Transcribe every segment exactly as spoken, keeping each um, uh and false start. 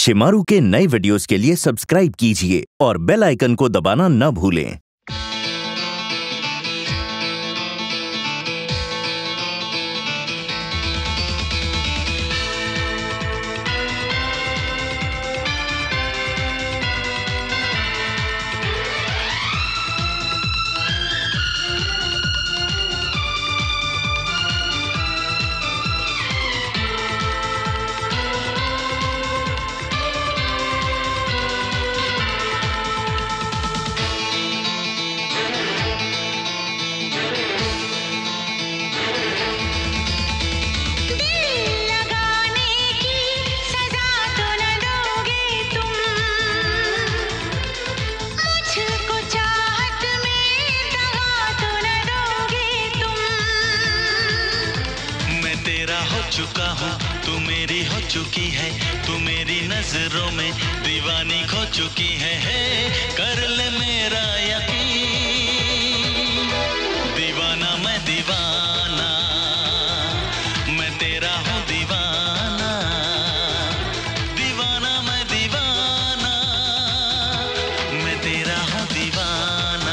शिमारू के नए वीडियोस के लिए सब्सक्राइब कीजिए और बेल आइकन को दबाना न भूलें। चुका हूँ तू मेरी हो चुकी है, तू मेरी नजरों में दीवानी खो चुकी है, है कर ले मेरा यकीन। दीवाना मैं दीवाना, मैं तेरा हूँ दीवाना, दीवाना मैं दीवाना, मैं तेरा हूँ दीवाना।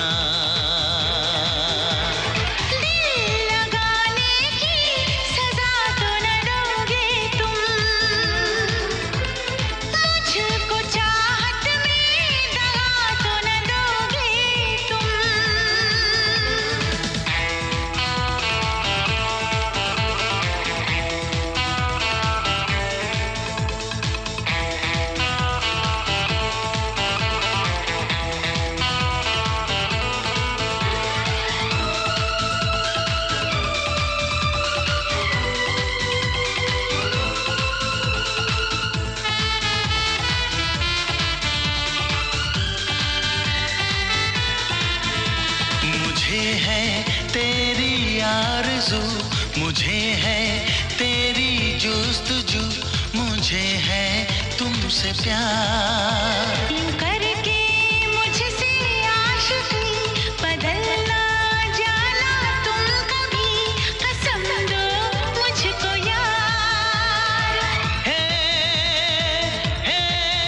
मुझे है तेरी आरज़ू, मुझे है तेरी जुस्तजू, मुझे है तुमसे प्यार। यूं करके मुझसे आशिकी बदलना जाना तुम कभी, कसम दो मुझको यार। हे हे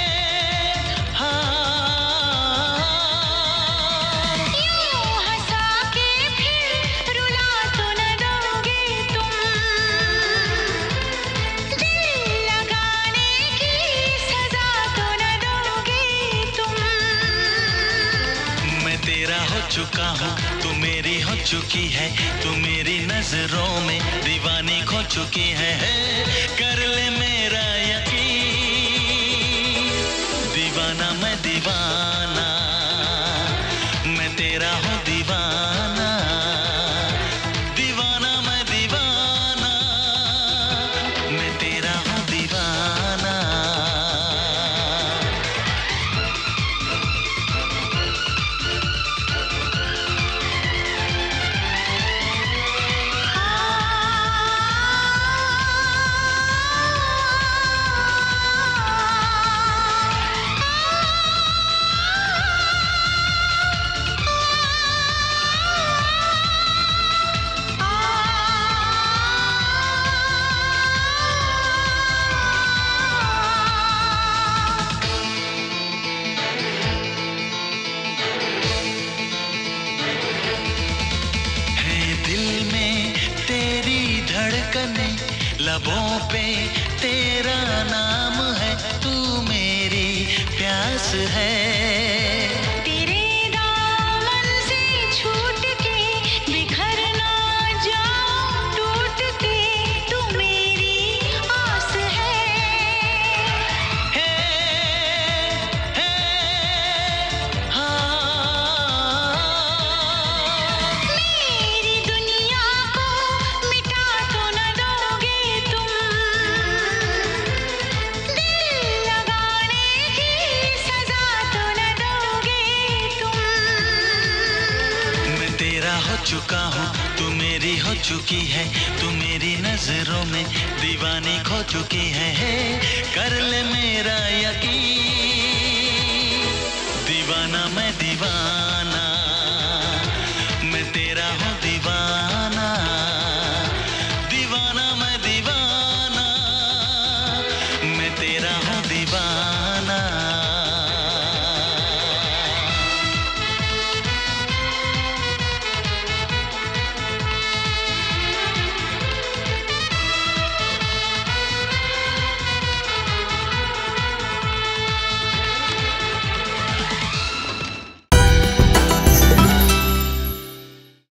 हाँ, यूं हंसा के फिर रुला तो न दोगे तुम, दिल लगाने की सजा तो न दोगे तुम। मैं तेरा हो चुका हूँ तू मेरी हो चुकी है, तू मेरी नजरों में दीवानी खो चुकी है, है कर ले मेरा यकीन। दीवाना मैं दीवाना, मैं तेरा हूँ दीवाना, दीवाना मैं दीवाना, मैं तेरा हूँ दीवाना। धड़कने लबों पे तेरा नाम है, तू मेरी प्यास है। तेरे दामन से छूट के बिखर ना जाऊं टूट के, तू मेरी आस है। हे हे हाँ, मेरी दुनिया को मिटा तो न दोगे तुम, दिल लगाने की सजा तो न दोगे तुम। मैं तेरा हो चुका हूँ तू मेरी हो चुकी है, तू मेरी नजरों में दीवानी खो चुकी है, है कर ले मेरा यकीन। दीवाना मैं दीवाना,